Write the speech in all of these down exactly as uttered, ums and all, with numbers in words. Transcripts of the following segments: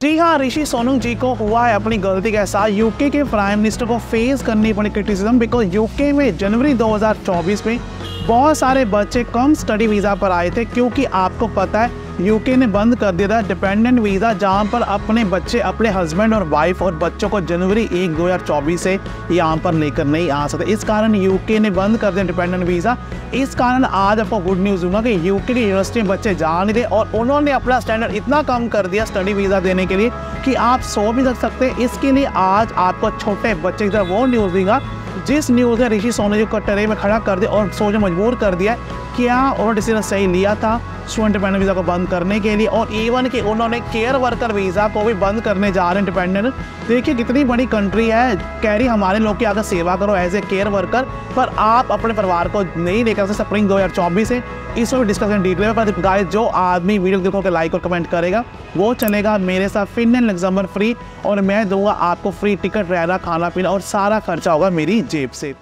जी हाँ, ऋषि सोनक जी को हुआ है अपनी गलती का एहसास। यूके के प्राइम मिनिस्टर को फेस करनी पड़ी क्रिटिसिज्म, बिकॉज यूके में जनवरी दो हज़ार चौबीस में बहुत सारे बच्चे कम स्टडी वीज़ा पर आए थे, क्योंकि आपको पता है यूके ने बंद कर दिया था डिपेंडेंट वीज़ा, जहां पर अपने बच्चे अपने हस्बैंड और वाइफ और बच्चों को जनवरी एक दो हज़ार चौबीस से यहाँ पर लेकर नहीं आ सकते। इस कारण यूके ने बंद कर दिया डिपेंडेंट वीज़ा। इस कारण आज आपको गुड न्यूज़ दूंगा कि यूके की यूनिवर्सिटी में बच्चे जा नहीं रहे और उन्होंने अपना स्टैंडर्ड इतना कम कर दिया स्टडी वीज़ा देने के लिए कि आप सो भी रख सकते हैं। इसके लिए आज आपको छोटे बच्चे की तरफ वो न्यूज़ दूंगा जिस न्यूज़ ने ऋषि सोनक जी को कटरे में खड़ा कर दिया और सोचने मजबूर कर दिया क्या और डिसीजन सही लिया था स्टूडेंट डिपेंडेंट वीज़ा को बंद करने के लिए, और इवन कि उन्होंने केयर वर्कर वीज़ा को भी बंद करने जा रहे हैं डिपेंडेंट। देखिए कितनी बड़ी कंट्री है, कह रही हमारे लोग की अगर सेवा करो एज ए केयर वर्कर, पर आप अपने परिवार को नहीं लेकर सकते स्प्रिंग दो हज़ार चौबीस से। इसमें भी डिस्कशन डिटेल में, पर गाइस जो आदमी वीडियो देखो के लाइक और कमेंट करेगा वो चलेगा मेरे साथ फिनलैंड लग्जमबर्ग फ्री, और मैं दूंगा आपको फ्री टिकट, रहना, खाना पीना और सारा खर्चा होगा मेरी जेब से।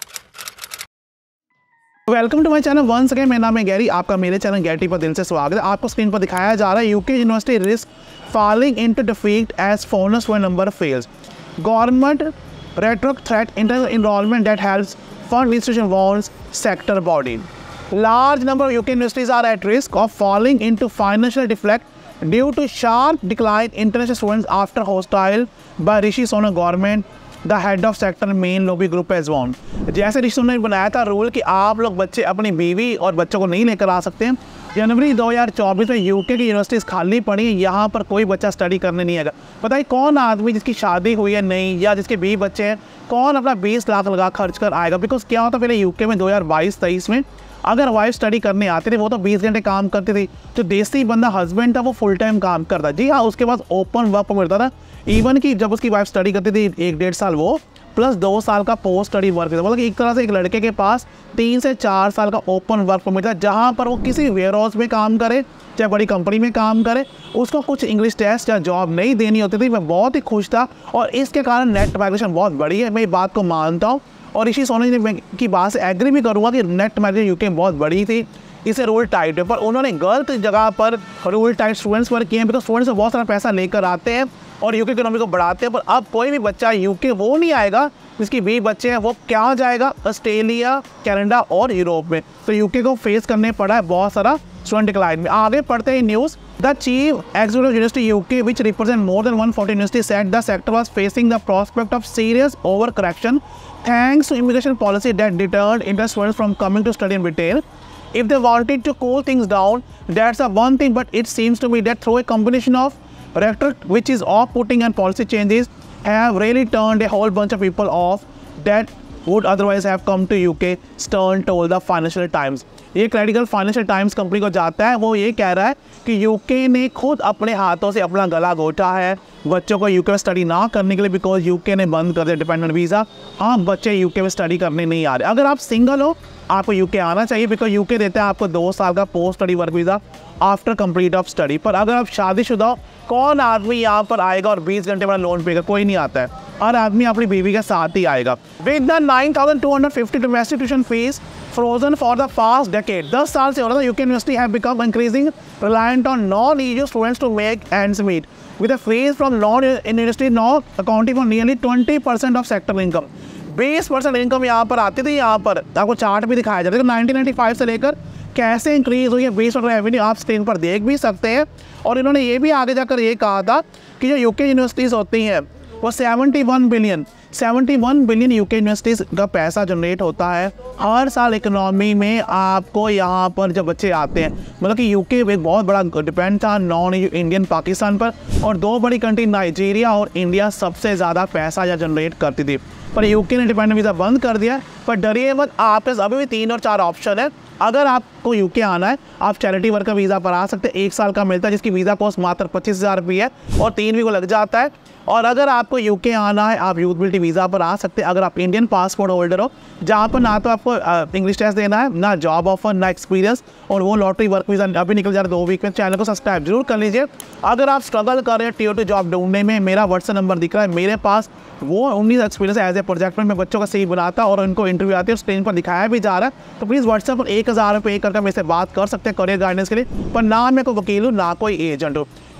Welcome to my channel once again, मेरा नाम है गैरी, आपका मेरे चैनल गैटी पर दिल से स्वागत है। आपको स्क्रीन पर दिखाया जा रहा है UK university risk falling into defeat as foreigners one number fails, government rhetoric threat inter enrolment that helps fund institution warns sector body. Large number of U K universities are at risk of falling into financial deflect due to sharp decline in international students after hostile by Rishi Sonak government, the head of sector main lobby group has warned। जैसे ऋषि सोनक ने बनाया था rule कि आप लोग बच्चे अपनी बीवी और बच्चों को नहीं लेकर आ सकते हैं, जनवरी दो हज़ार चौबीस में यूके की यूनिवर्सिटीज़ खाली पड़ी हैं, यहाँ पर कोई बच्चा स्टडी करने नहीं आएगा। बताइए कौन आदमी जिसकी शादी हुई है नहीं या जिसके बीवी बच्चे हैं, कौन अपना बीस लाख लगा खर्च कर आएगा? बिकॉज क्या होता पहले यूके में दो हज़ार बाईस तेईस में अगर वाइफ स्टडी करने आते थे वो तो बीस घंटे काम करती थी, जो देसी बंदा हस्बैंड था वो फुल टाइम काम करता। जी हाँ, उसके पास ओपन वर्क मिलता था, इवन कि जब उसकी वाइफ स्टडी करती थी एक डेढ़ साल वो प्लस दो साल का पोस्ट स्टडी वर्क था। मतलब कि एक तरह से एक लड़के के पास तीन से चार साल का ओपन वर्क परमिट था, जहाँ पर वो किसी वेयर हाउस में काम करे चाहे बड़ी कंपनी में काम करे, उसको कुछ इंग्लिश टेस्ट या जॉब नहीं देनी होती थी। मैं बहुत ही खुश था और इसके कारण नेट माइग्रेशन बहुत बड़ी है, मैं इस बात को मानता हूँ और ऋषि सोनक की बात से एग्री भी करूँगा कि नेट माइग्रेशन यूके में बहुत बड़ी थी, इसे रूल टाइट है। पर उन्होंने गलत जगह पर रूल टाइट स्टूडेंट्स पर किए हैं, बिकॉज स्टूडेंट्स से बहुत सारा पैसा लेकर आते हैं और यूके इकोनॉमी को बढ़ाते हैं। पर अब कोई भी बच्चा यूके वो नहीं आएगा जिसकी बीस बच्चे हैं, वो क्या जाएगा ऑस्ट्रेलिया, कनाडा और यूरोप में। तो यूके को फेस करने पड़ा है बहुत सारा स्टूडेंट डिक्लाइन में। आगे पढ़ते हैं news. The chief executive university UK which represent more than one forty university said the sector was facing the prospect of serious over correction thanks to immigration policy that deterred Indian students from coming to study in Britain. If they wanted to cool things down, that's a one thing, but it seems to me that through a combination of rhetoric, which is off-putting, and policy changes, have really turned a whole bunch of people off that would otherwise have come to U K, Stern told the Financial Times। ये क्रेडिकल financial times company को जाता है, वो ये कह रहा है कि यूके ने खुद अपने हाथों से अपना गला घोटा है बच्चों को यूके में स्टडी ना करने के लिए, बिकॉज यूके ने बंद कर दिया डिपेंडेंट वीज़ा। हाँ, बच्चे यूके में स्टडी करने नहीं आ रहे। अगर आप सिंगल हो आपको यूके आना चाहिए, बिकॉज यूके देता है आपको दो साल का post study work visa after complete of study. पर अगर आप शादीशुदा हो, कौन आदमी यहाँ पर आएगा और बीस घंटे वाला लोन पेगा? कोई नहीं आता है, हर आदमी अपनी बीवी के साथ ही आएगा। With the nine thousand two hundred fifty domestic tuition fees frozen for the past decade, दस साल से हो रहा था, UK university have become increasing reliant on non EU students to make ends meet, with a freeze from non-university now accounting for nearly twenty percent of sector income। बीस percent income यहाँ पर आती थी। यहाँ पर आपको चार्ट भी दिखाया जाता है नाइनटीन नाइंटी फाइव से लेकर कैसे इंक्रीज हुई है बीस परसेंट रेवेन्यू, आप स्क्रीन पर देख भी सकते हैं। और इन्होंने ये भी आगे जाकर ये कहा था कि जो यूके यूनिवर्सिटीज़ होती हैं वो seventy one billion seventy one billion UK universities का पैसा जनरेट होता है हर साल इकोनॉमी में। आपको यहाँ पर जब बच्चे आते हैं, मतलब कि यूके एक बहुत बड़ा डिपेंड था नॉन इंडियन पाकिस्तान पर, और दो बड़ी कंट्री नाइजीरिया और इंडिया सबसे ज़्यादा पैसा यहाँ जनरेट करती थी। पर यूके ने डिपेंडेंट वीज़ा बंद कर दिया। पर डरिए मत, आपके अभी भी तीन और चार ऑप्शन है। अगर आपको यूके आना है, आप चैरिटी वर्कर वीज़ा पर आ सकते हैं, एक साल का मिलता है, जिसकी वीज़ा कॉस्ट मात्र पच्चीस हज़ार रुपये है और तीन वीक को लग जाता है। और अगर आपको यूके आना है, आप यूथ मोबिलिटी वीज़ा पर आ सकते हैं अगर आप इंडियन पासपोर्ट होल्डर हो, जहाँ पर ना तो आपको इंग्लिश टेस्ट देना है, ना जॉब ऑफर, ना एक्सपीरियंस, और वो लॉटरी वर्क वीज़ा अभी निकल जा रहा है दो वीक में। चैनल को सब्सक्राइब जरूर कर लीजिए। अगर आप स्ट्रगल कर रहे हैं टीयर टू जॉब ढूंढने में, मेरा व्हाट्सएप नंबर दिख रहा है, मेरे पास वो उन्नीस एक्सपीरियंस एज ए प्रोजेक्ट में मैं बच्चों का सी बनाता और उनको इंटरव्यू आती है, स्क्रीन पर दिखाया भी जा रहा है। तो प्लीज़ व्हाट्सएप पर एक हज़ार रुपये करके मेरे से बात कर सकते हैं करियर गाइडेंस के लिए। पर ना मैं कोई वकील हूँ ना कोई एजेंट हूँ।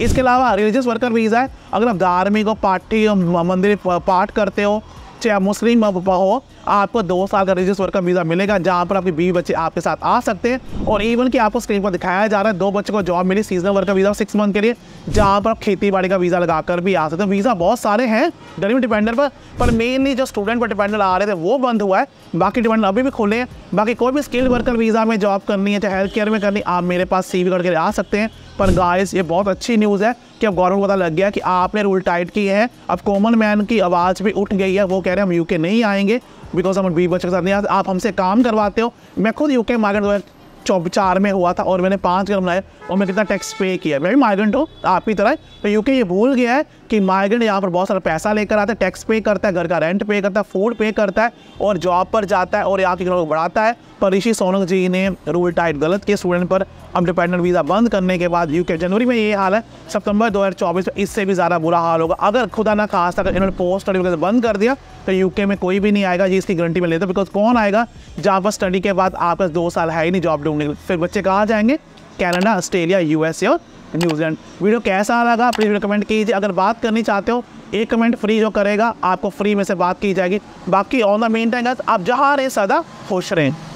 इसके अलावा रिलीजियस वर्कर वीज़ा है, अगर आप धार्मिक हो, पार्टी मंदिर पाठ करते हो, चाहे आप मुस्लिम हो, आपको दो साल का रिलीजियस वर्कर वीज़ा मिलेगा, जहाँ पर आपके बीवी बच्चे आपके साथ आ सकते हैं। और इवन कि आपको स्क्रीन पर दिखाया जा रहा है, दो बच्चों को जॉब मिली seasonal worker visa six month के लिए, जहाँ पर आप खेती बाड़ी का वीज़ा लगाकर भी आ सकते हैं। वीज़ा बहुत सारे हैं गरीब डिपेंडर पर पर मेनली जो स्टूडेंट पर डिपेंडर आ रहे थे वो बंद हुआ है, बाकी डिपेंडर अभी भी खुले हैं। बाकी कोई भी स्किल्ड वर्कर वीज़ा में जॉब करनी है, चाहे हेल्थ केयर में करनी, आप मेरे पास सी वी करके आ सकते हैं। पर गाइस ये बहुत अच्छी न्यूज़ है कि अब गवर्नमेंट को पता लग गया कि आपने रूल टाइट किए हैं। अब कॉमन मैन की आवाज़ भी उठ गई है, वो कह रहे हैं हम यूके नहीं आएंगे बिकॉज हम बीवी बच्चों के साथ नहीं आते, आप हमसे काम करवाते हो। मैं खुद यूके माइग्रेंट दो हज़ार चौबीस चार में हुआ था और मैंने पाँच घर बनाए और मैं कितना टैक्स पे किया। मैं भी माइग्रेंट हूँ आपकी तरह, तो यूके ये भूल गया है कि माइग्रेंट यहाँ पर बहुत सारा पैसा लेकर आता है, टैक्स पे करता है, घर का रेंट पे करता है, फूड पे करता है और जॉब पर जाता है और यहाँ की को बढ़ाता है। पर ऋषि सोनक जी ने रूल टाइट गलत किया स्टूडेंट पर। अब डिपेंडेंट वीज़ा बंद करने के बाद यूके जनवरी में ये हाल है, सितंबर दो हज़ार चौबीस में इससे भी ज़्यादा बुरा हाल होगा। अगर खुदा ना खास्ता अगर इन्होंने पोस्ट स्टडी वगैरह बंद कर दिया तो यूके में कोई भी नहीं आएगा, जी इसकी गारंटी में लेता। बिकॉज कौन आएगा जहाँ पर स्टडी के बाद आपका दो साल है ही नहीं जॉब ढूंढने के लिए, फिर बच्चे कहाँ जाएंगे? कनाडा, ऑस्ट्रेलिया, यूएसए और न्यूजीलैंड। वीडियो कैसा लगा प्लीज़ कमेंट कीजिए। अगर बात करनी चाहते हो, एक कमेंट फ्री जो करेगा आपको फ्री में से बात की जाएगी। बाकी ऑन द मेन टाइम आप जहाँ रहे सदा खुश रहें।